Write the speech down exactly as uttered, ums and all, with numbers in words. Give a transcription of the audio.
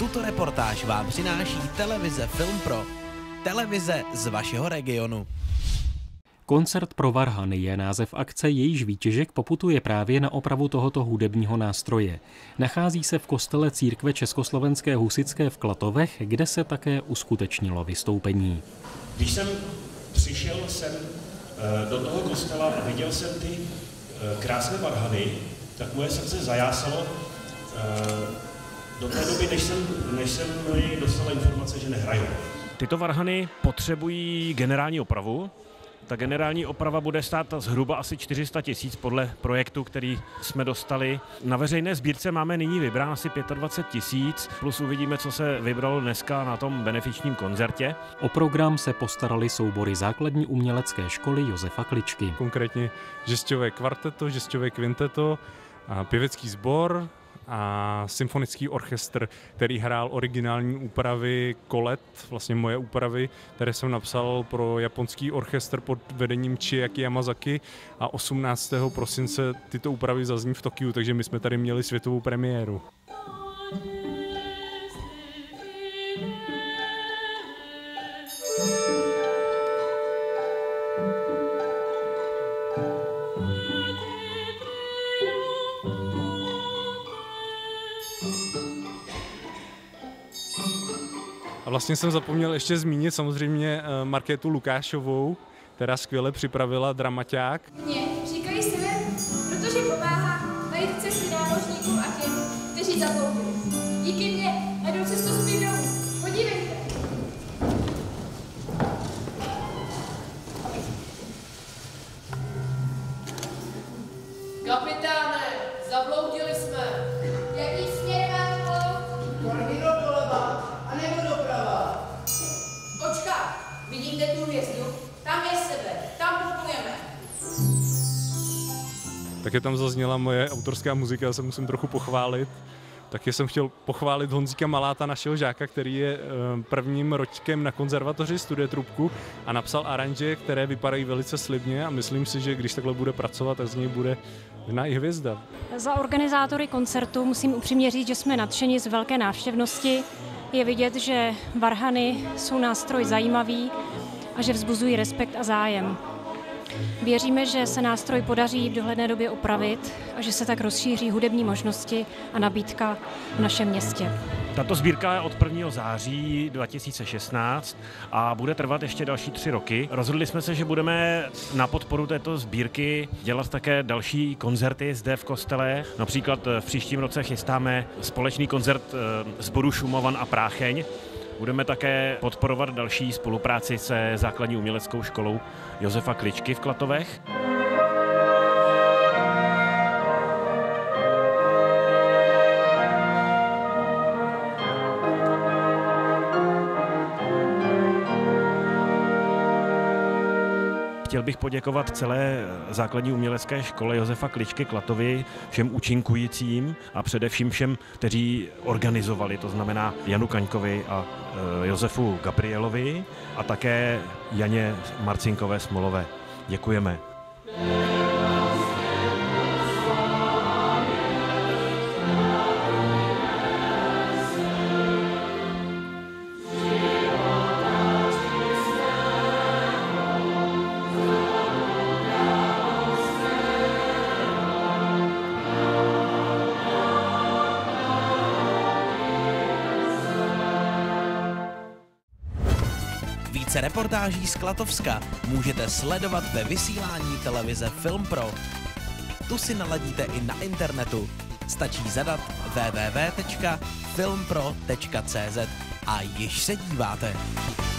Tuto reportáž vám přináší televize Film Pro. Televize z vašeho regionu. Koncert pro varhany je název akce, jejíž výtěžek poputuje právě na opravu tohoto hudebního nástroje. Nachází se v kostele církve Československé husitské v Klatovech, kde se také uskutečnilo vystoupení. Když jsem přišel sem do toho kostela a viděl jsem ty krásné varhany, tak moje srdce zajásalo do té doby, než jsem, než jsem dostala informace, že nehrajou. Tyto varhany potřebují generální opravu. Ta generální oprava bude stát zhruba asi čtyři sta tisíc podle projektu, který jsme dostali. Na veřejné sbírce máme nyní vybrán asi dvacet pět tisíc, plus uvidíme, co se vybralo dneska na tom benefičním koncertě. O program se postarali soubory základní umělecké školy Josefa Kličky. Konkrétně žesťové kvarteto, žesťové kvinteto, a pěvecký sbor a symfonický orchestr, který hrál originální úpravy kolet, vlastně moje úpravy, které jsem napsal pro japonský orchestr pod vedením Chiaki Yamazaki, a osmnáctého prosince tyto úpravy zazní v Tokiu, takže my jsme tady měli světovou premiéru. A vlastně jsem zapomněl ještě zmínit samozřejmě Markétu Lukášovou, která skvěle připravila dramaťák. Mě říkají sebe, protože pomáhá najít cesty námořníkům a těm, kteří zapomněli. Díky mně najdou cestu zpět domů. Podívejte. Kapitáne, zabloudili jsme. Jaký směr máš plout? Kormidlo doleva, anebo doprava. Počkat, vidíte tu hvězdu? Tam je sebe, tam popujeme. Také tam zazněla moje autorská muzika, já se musím trochu pochválit. Taky jsem chtěl pochválit Honzíka Maláta, našeho žáka, který je prvním ročkem na konzervatoři, studuje trubku a napsal aranže, které vypadají velice slibně, a myslím si, že když takhle bude pracovat, tak z něj bude jiná i hvězda. Za organizátory koncertu musím upřímně říct, že jsme nadšeni z velké návštěvnosti. Je vidět, že varhany jsou nástroj zajímavý a že vzbuzují respekt a zájem. Věříme, že se nástroj podaří v dohledné době opravit a že se tak rozšíří hudební možnosti a nabídka v našem městě. Tato sbírka je od prvního září dva tisíce šestnáct a bude trvat ještě další tři roky. Rozhodli jsme se, že budeme na podporu této sbírky dělat také další koncerty zde v kostele. Například v příštím roce chystáme společný koncert sboru Šumovan a Prácheň. Budeme také podporovat další spolupráci se základní uměleckou školou Josefa Kličky v Klatovech. Chtěl bych poděkovat celé základní umělecké škole Josefa Kličky Klatovy, všem účinkujícím a především všem, kteří organizovali, to znamená Janu Kaňkovi a Josefu Gabrielovi a také Janě Marcinkové Smolové. Děkujeme. Více reportáží z Klatovska můžete sledovat ve vysílání televize Film Pro. Tu si naladíte i na internetu. Stačí zadat w w w tečka filmpro tečka c z a již se díváte.